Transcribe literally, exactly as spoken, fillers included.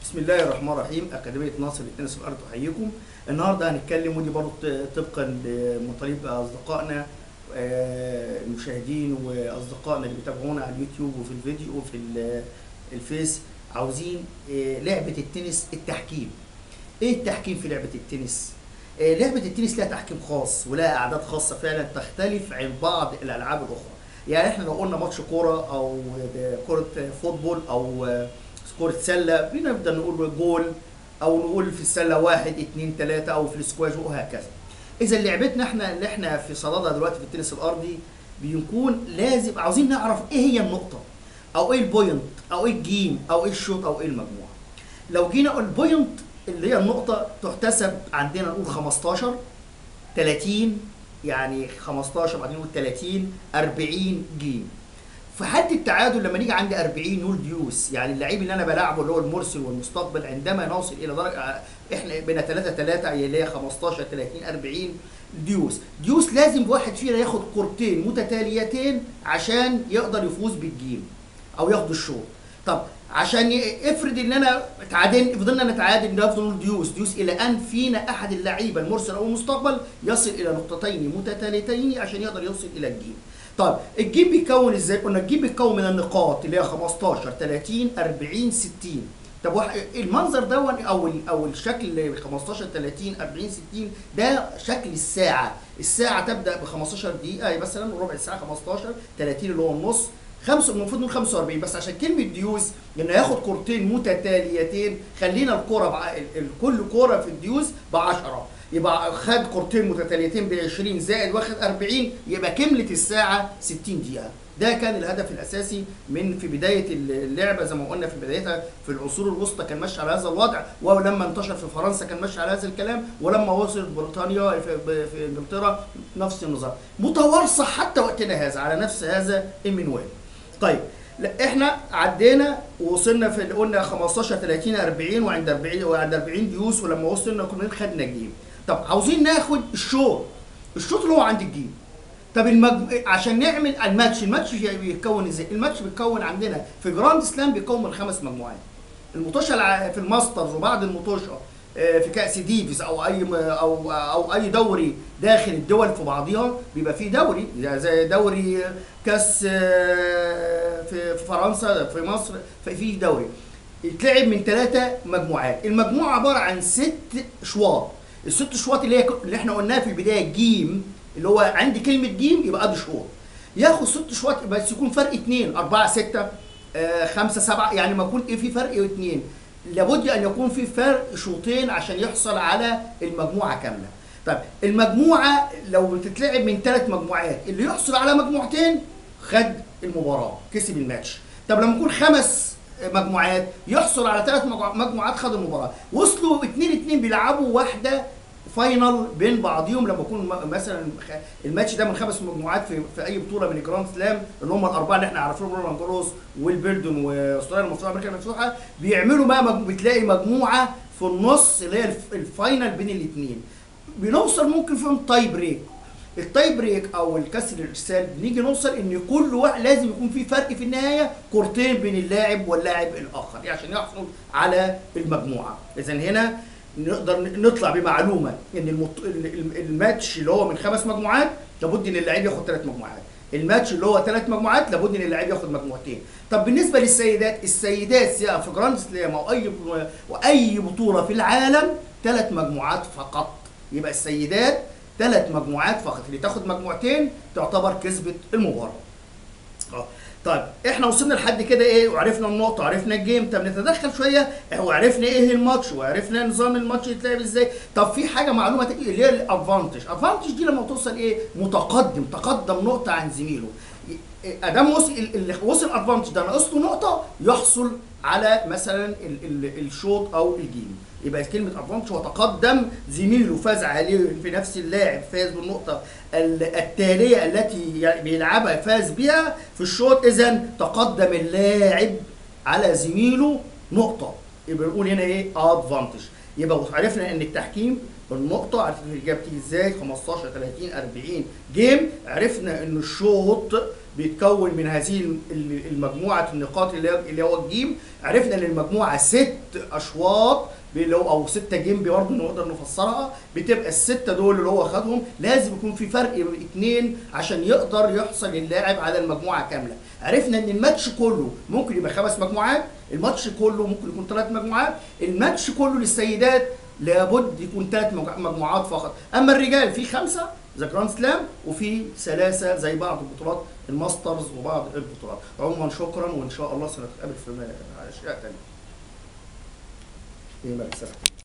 بسم الله الرحمن الرحيم. أكاديمية ناصر للتنس في الأرض تحييكم. النهارده هنتكلم ودي برضه طبقا لمطالب أصدقائنا المشاهدين وأصدقائنا اللي بيتابعونا على اليوتيوب وفي الفيديو وفي الفيس. عاوزين لعبة التنس التحكيم. إيه التحكيم في لعبة التنس؟ لعبة التنس لها تحكيم خاص ولها أعداد خاصة فعلا تختلف عن بعض الألعاب الأخرى. يعني إحنا لو قلنا ماتش كورة أو كرة فوتبول أو كرة سلة بنبدأ نقول جول أو نقول في السلة واحد اتنين تلاتة أو في السكواش وهكذا. إذا لعبتنا احنا اللي احنا في صددها دلوقتي في التنس الأرضي بيكون لازم عاوزين نعرف إيه هي النقطة أو إيه البوينت أو إيه الجيم أو إيه الشوط أو إيه المجموعة. لو جينا البوينت اللي هي النقطة تحتسب عندنا نقول خمستاشر تلاتين، يعني خمستاشر بعدين نقول تلاتين أربعين جيم. في حد التعادل لما نيجي عندي أربعين نقول ديوس، يعني اللعيب اللي انا بلعبه اللي هو المرسل والمستقبل عندما نوصل الى درجه احنا بين تلاتة تلاتة اللي هي خمستاشر تلاتين أربعين ديوس. ديوس لازم واحد فينا ياخد كورتين متتاليتين عشان يقدر يفوز بالجيم او ياخد الشوط. طب عشان افرض ان انا تعادل فضلنا نتعادل نفضل نقول ديوس ديوس الى ان فينا احد اللعيبه المرسل او المستقبل يصل الى نقطتين متتاليتين عشان يقدر يوصل الى الجيم. طيب الجيم بيتكون ازاي؟ قلنا الجيم بيتكون من النقاط اللي هي خمستاشر تلاتين أربعين ستين. طب المنظر ده او او الشكل خمستاشر تلاتين أربعين ستين ده شكل الساعه. الساعه تبدا ب خمستاشر دقيقه مثلا وربع ساعه خمستاشر تلاتين اللي هو النص خمسة المفروض نقول خمسة وأربعين، بس عشان كلمه ديوس انه ياخد كورتين متتاليتين خلينا الكوره كل كوره في الديوس ب عشرة، يبقى خد كورتين متتاليتين ب عشرين زائد واخد أربعين يبقى كملت الساعه ستين دقيقه. ده كان الهدف الاساسي من في بدايه اللعبه زي ما قلنا في بدايتها في العصور الوسطى كان ماشي على هذا الوضع، ولما انتشر في فرنسا كان ماشي على هذا الكلام، ولما وصل بريطانيا في انجلترا نفس النظام متوارثه حتى وقتنا هذا على نفس هذا المنوال. طيب احنا عدينا ووصلنا في اللي قلنا خمستاشر تلاتين أربعين وعند أربعين وعند أربعين ديوس، ولما وصلنا كنا خدنا الجيم. طب عاوزين ناخد الشوط الشوط اللي هو عند الجيم. طب المج... عشان نعمل الماتش الماتش بيتكون ازاي؟ الماتش بيتكون عندنا في جراند سلام بيتكون من خمس مجموعات. المطوشه في الماسترز وبعد المطوشه في كاس ديفيس او اي او او اي دوري داخل الدول في بعضها بيبقى فيه دوري زي دوري كاس في فرنسا في مصر في دوري يتلعب من ثلاثه مجموعات. المجموعه عباره عن ست شواط. الست شواط اللي هي اللي احنا قلناها في البدايه جيم اللي هو عندي كلمه جيم يبقى ادي شوط. ياخد ست شواط بس يكون فرق اثنين أربعة ستة خمسة سبعة، يعني ما يكون ايه في فرق اثنين لابد ان يكون في فرق شوطين عشان يحصل على المجموعه كامله. طيب المجموعه لو بتتلعب من ثلاث مجموعات اللي يحصل على مجموعتين خد المباراه كسب الماتش. طب لما يكون خمس مجموعات يحصل على ثلاث مجموعات خد المباراه. وصلوا اتنين اتنين بيلعبوا واحده فاينل بين بعضيهم لما يكون مثلا الماتش ده من خمس مجموعات في, في اي بطوله من الجراند سلام اللي هم الاربعه اللي احنا عارفينهم رولان جاروس والبيلدون واستراليا المفتوحه امريكا المفتوحه بيعملوا بقى بتلاقي مجموعه في النص اللي هي الفاينل بين الاثنين بنوصل ممكن فيهم تاي بريك. التاي بريك او الكسر الارسال بنيجي نوصل ان كل واحد لازم يكون في فرق في النهايه كورتين بين اللاعب واللاعب الاخر عشان يحصل على المجموعه. اذا هنا نقدر نطلع بمعلومه ان المط... الماتش اللي هو من خمس مجموعات لابد ان اللاعب ياخد ثلاث مجموعات. الماتش اللي هو ثلاث مجموعات لابد ان اللاعب ياخد مجموعتين. طب بالنسبه للسيدات السيدات سواء في جراند سلام او اي واي بطوله في العالم ثلاث مجموعات فقط. يبقى السيدات ثلاث مجموعات فقط، اللي تاخد مجموعتين تعتبر كسبت المباراه. اه طيب احنا وصلنا لحد كده ايه وعرفنا النقطه وعرفنا الجيم. طب نتدخل شويه وعرفنا ايه الماتش وعرفنا نظام الماتش يتلعب ازاي. طب في حاجه معلومه اللي هي الادفانتج. الادفانتج دي لما توصل ايه متقدم تقدم نقطه عن زميله ادام وصل اللي وصل ادفانتج ده ناقص له نقطه يحصل على مثلا ال ال الشوط او الجيم. يبقى كلمه ادفانتج هو تقدم زميله فاز عليه في نفس اللاعب فاز بالنقطه التاليه التي يعني بيلعبها فاز بها في الشوط. اذا تقدم اللاعب على زميله نقطه يبقى نقول هنا ايه ادفانتج. يبقى عرفنا ان التحكيم النقطة عرفنا الإجابة بتيجي ازاي خمستاشر تلاتين أربعين جيم. عرفنا ان الشوط بيتكون من هذه المجموعه النقاط اللي اللي هو الجيم. عرفنا ان المجموعه ست اشواط اللي هو او ستة جيم برضه نقدر نفسرها، بتبقى السته دول اللي هو خدهم لازم يكون في فرق بين اثنين عشان يقدر يحصل اللاعب على المجموعه كامله. عرفنا ان الماتش كله ممكن يبقى خمس مجموعات، الماتش كله ممكن يكون ثلاث مجموعات، الماتش كله للسيدات لابد يكون ثلاث مجموعات فقط. اما الرجال في خمسه ذا جراند سلام وفي ثلاثه زي بعض البطولات الماسترز وبعض البطولات. عموما شكرا وان شاء الله سنتقابل في اشياء ثانيه. ايه